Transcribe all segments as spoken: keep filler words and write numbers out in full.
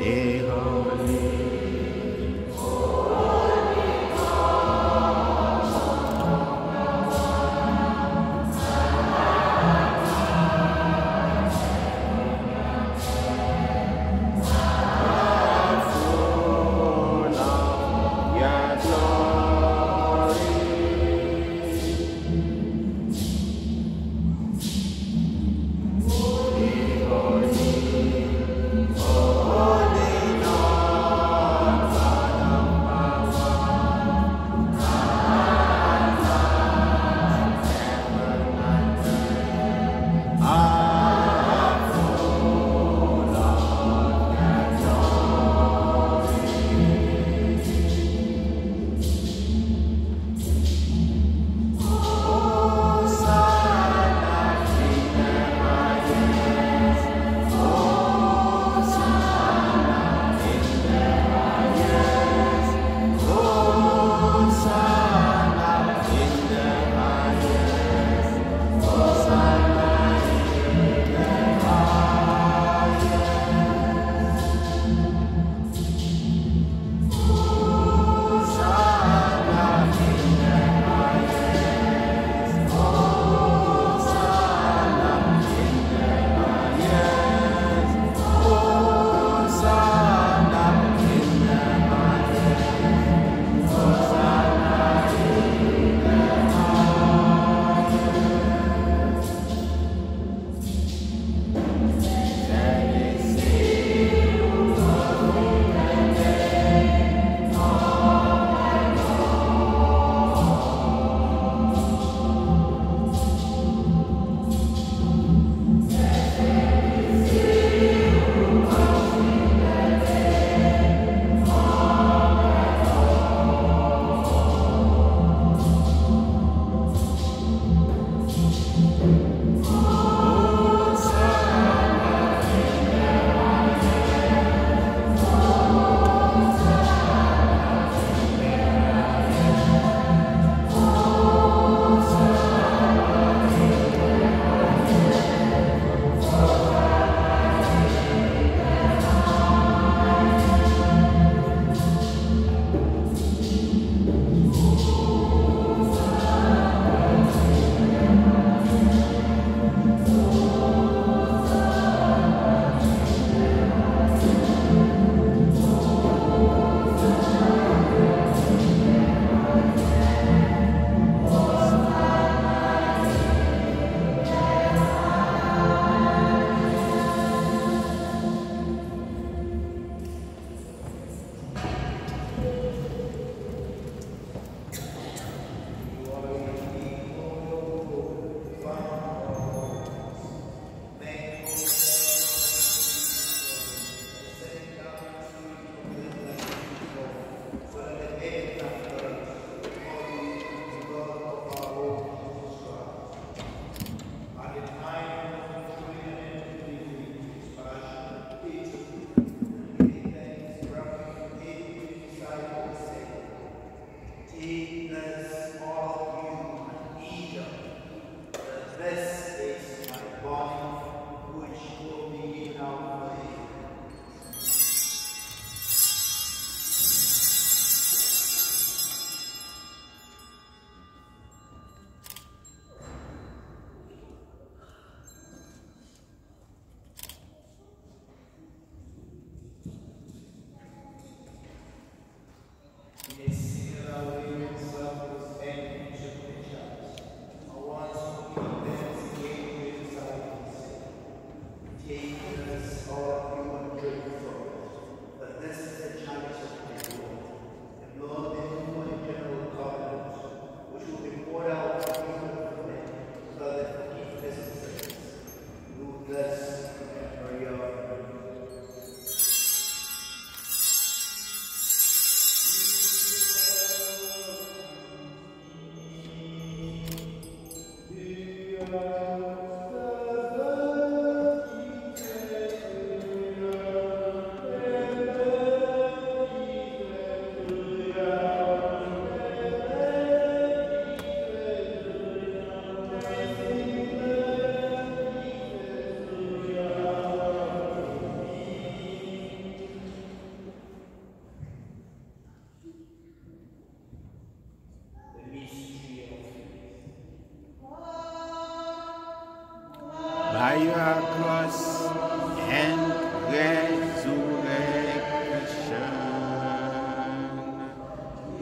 Holy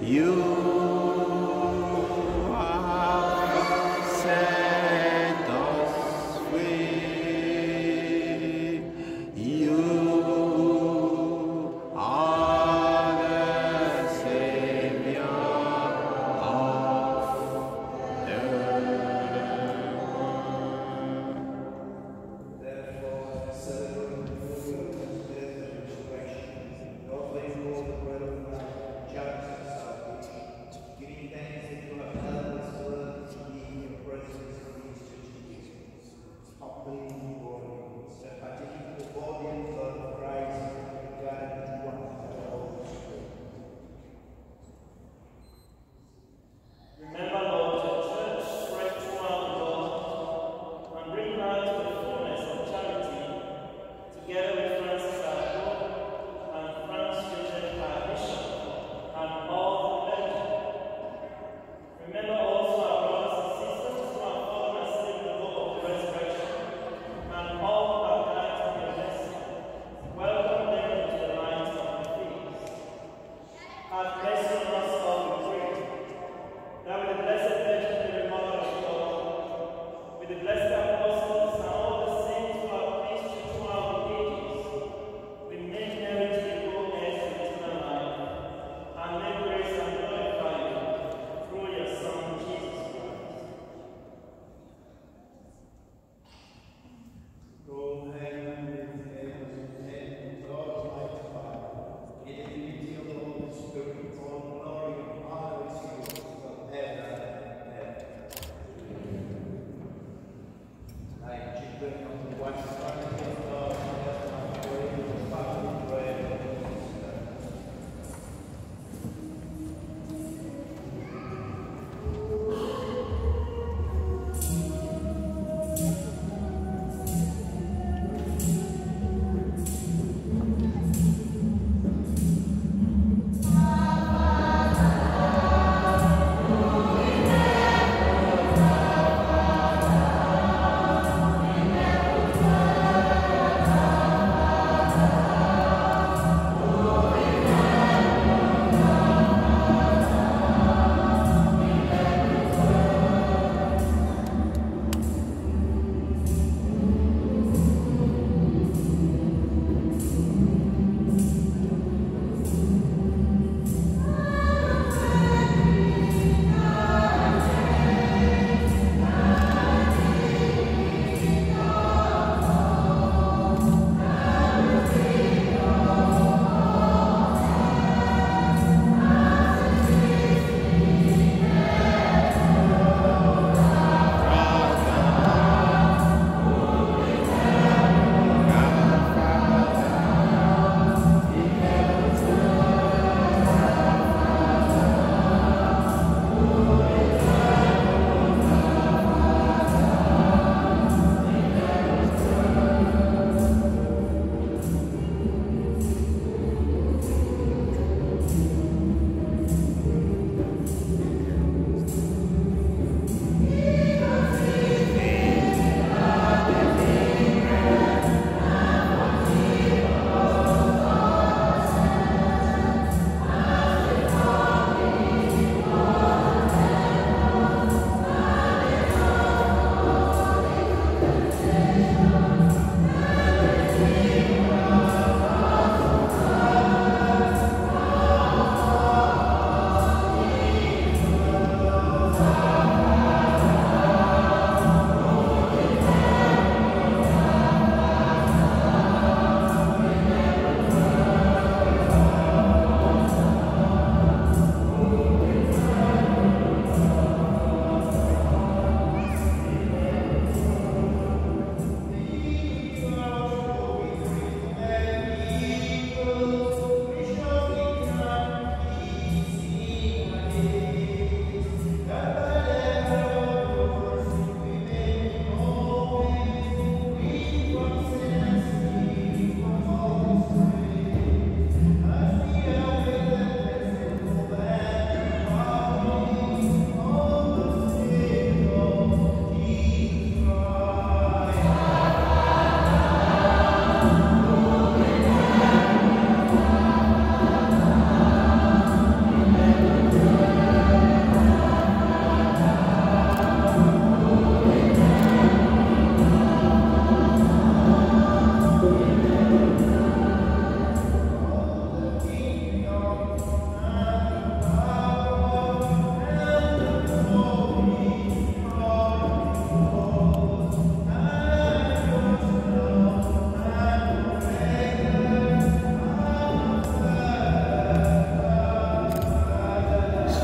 You have set us free. You are the Savior of the world. Therefore, celebrate the fulfillment of death and resurrection, offering all the bread of life, justice, salvation.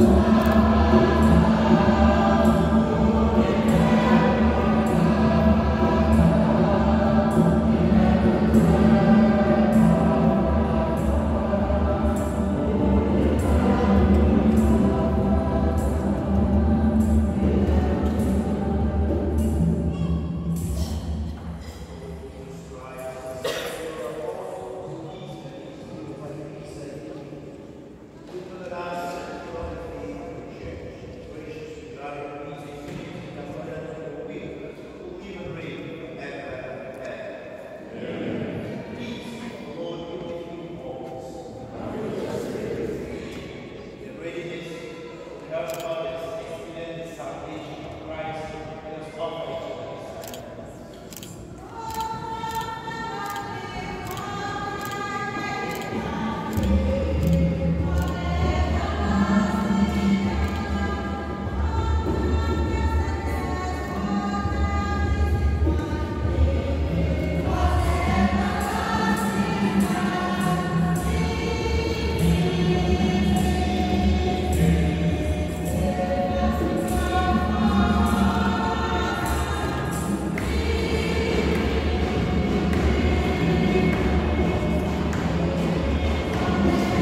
Amen.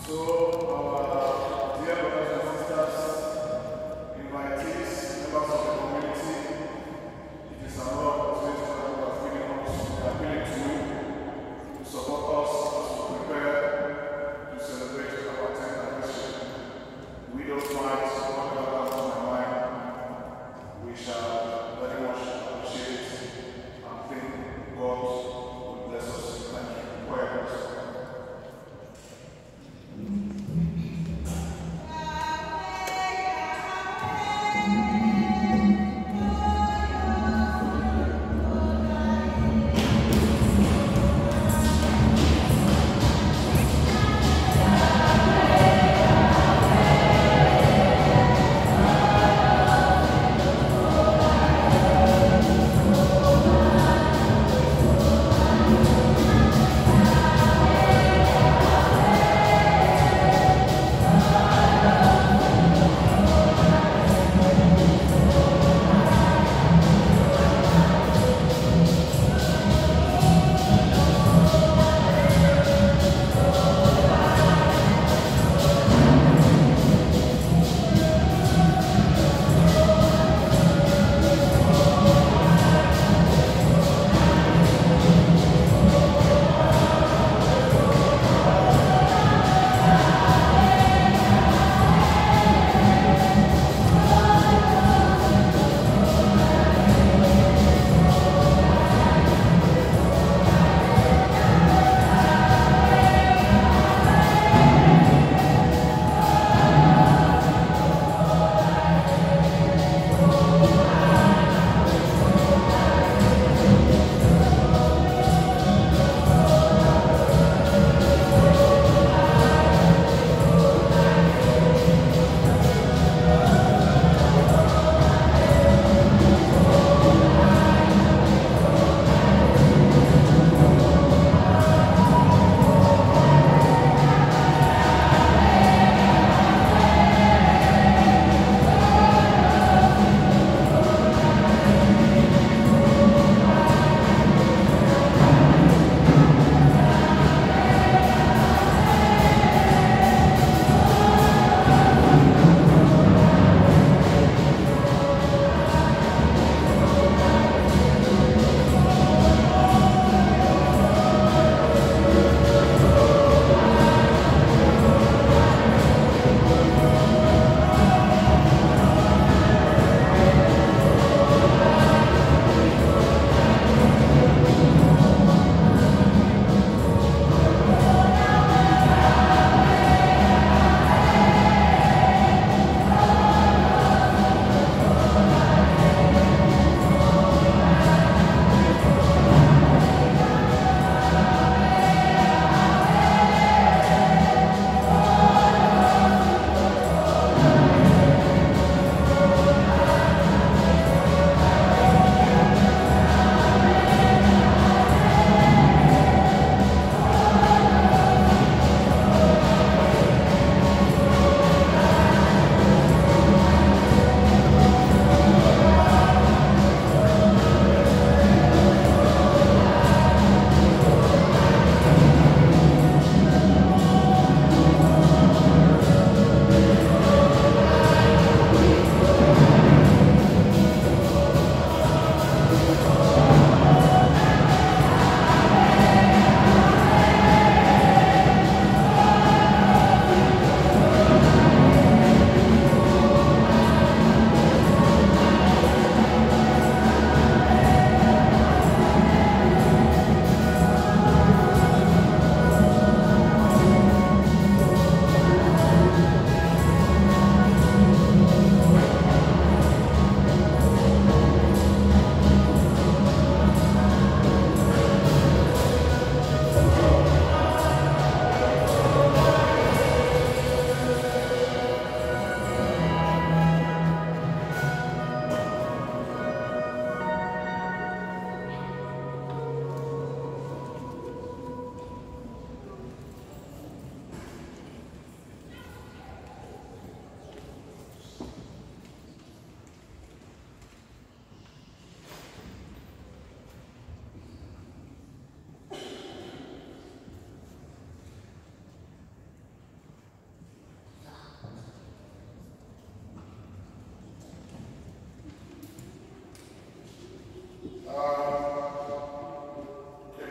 Thank you.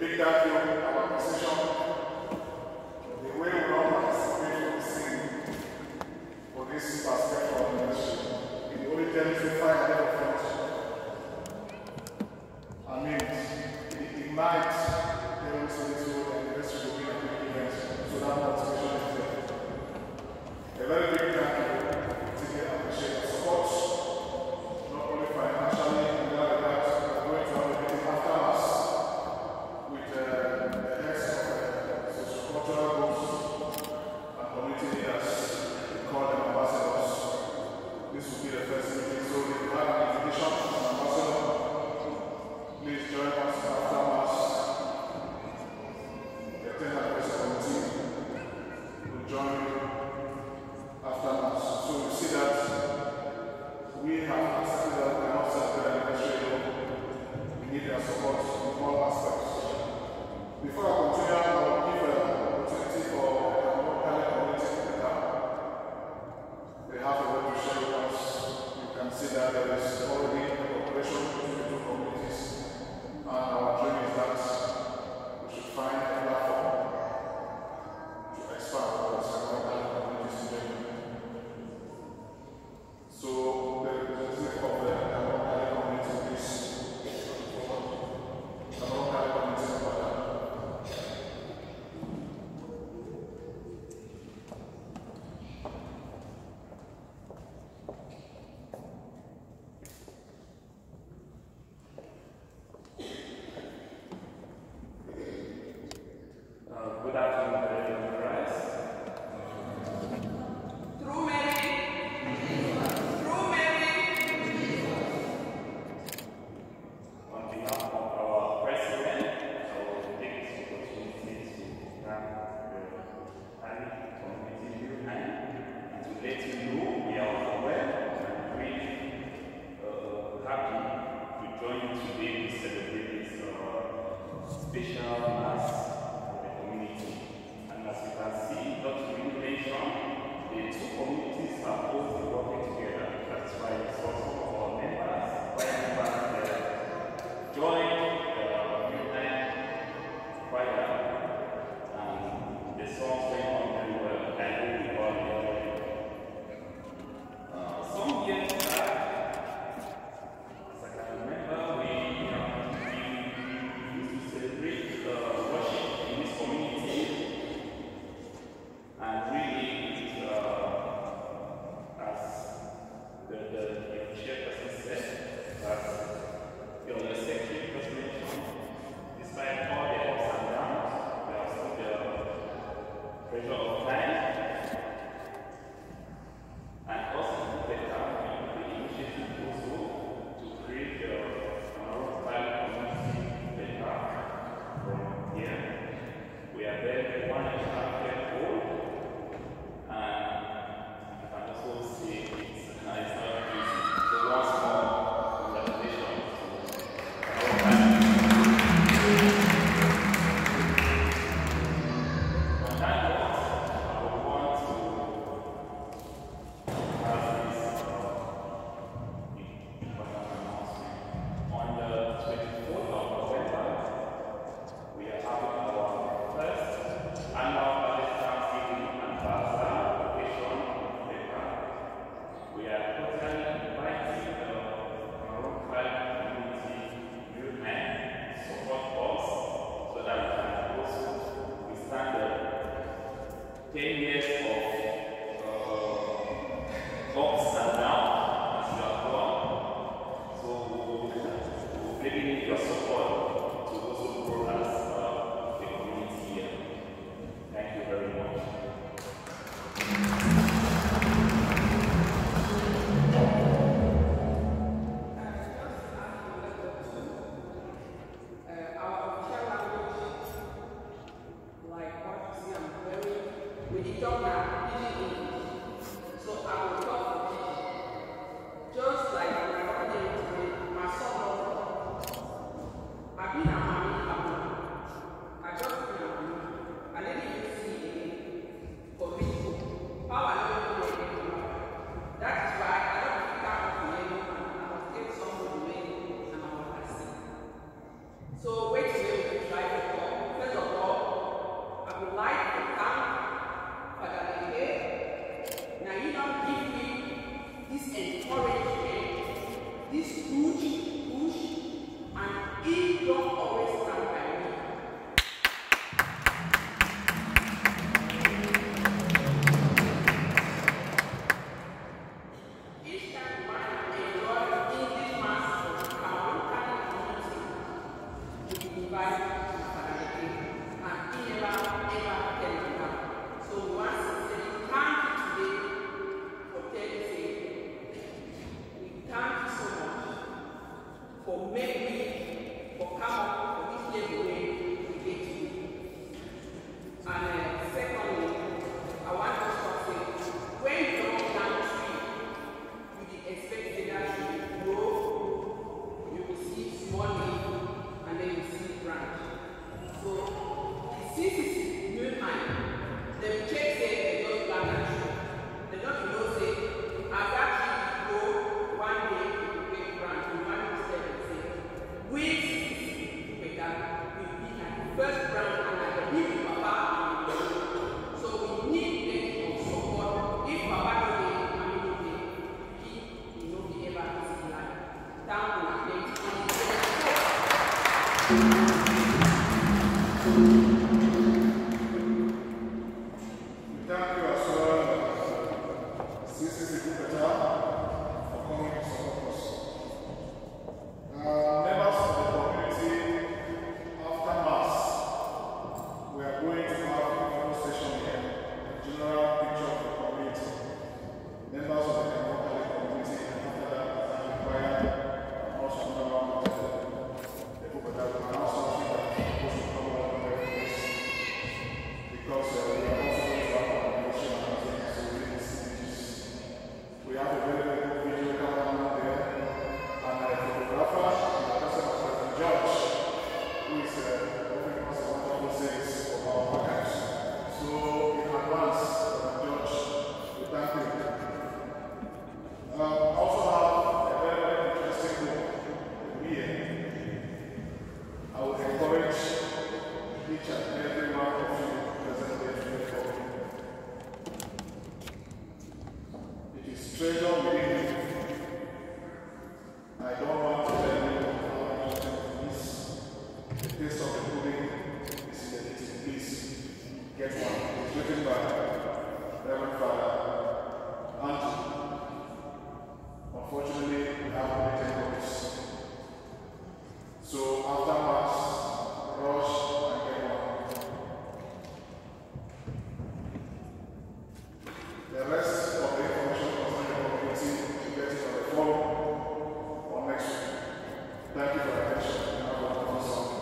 big thank you to our musician. The way we all participate in the singing for this basketball ministry. The only thing is to find them front. I mean, it ignites the Holy Spirit and the rest of the big events. So that motivation is there. A very big thank you. We appreciate the support, not only financially, and that we are going to have a meeting after us with uh, the heads of uh, socio-cultural groups and community leaders. We call them ambassadors. This will be the first meeting. So if you have an invitation from an ambassador, please join us after Mass. The Tender Grace Committee will join you after Mass. So you see that we have accepted that we cannot celebrate an anniversary. We need their support in all aspects. Before I continue, I will give an opportunity for the Cameroon community to come. They have a word to share with us. You can see that there is already a cooperation between the two communities. And our dream is that we should find a platform to expand our Cameroon communities together. So the representative of the Cameroon community is Cameroon community Ambassador. Uh, good afternoon, Brother Christ. Through Mary, through Mary, On behalf of our president, I will take this opportunity to thank the Ali community Mulheim and to let you know we are aware and really uh, happy to join you today to celebrate this uh, special mass for the community. And as you can see, Doctor Will mentioned, the two communities are both working together. That's why we saw some of our members, why members uh, joined the Mulheim choir, and the songs went on very well. I hope we all enjoyed it. Uh, some years back, as I can remember, we, um, we used to celebrate uh, worship in this community, and really, uh, as the, the, the church every one of you present here today for me. It is treasure within you. I don't want to tell you how much it is. The taste of the pudding is in the eating. Please get one. It's written by Reverend Father Andrew. Unfortunately, we haven't written copies. So after Mass, rush and get one. The rest of the information concerning the community will get it on the forum or next week. Thank you for your attention and have a wonderful Sunday.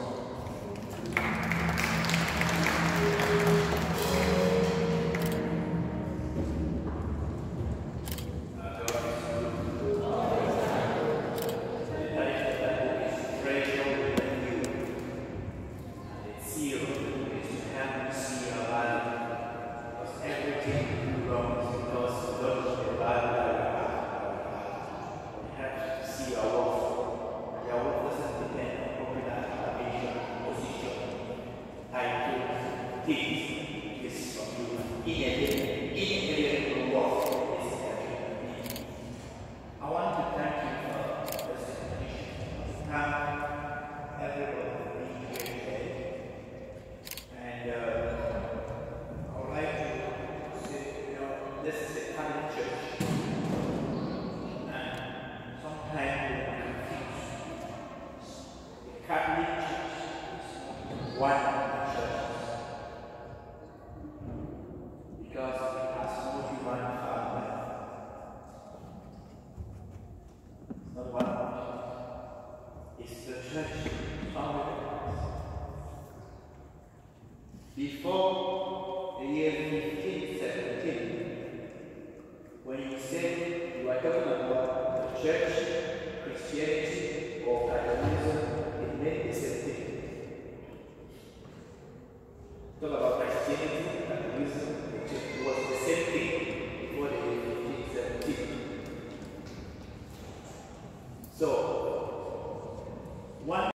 Before the year fifteen seventeen, when you said you were talking about the church, Christianity, or Catholicism, it meant the same thing. Talk about Christianity, Catholicism, it was the same thing before the year fifteen seventeen. So, one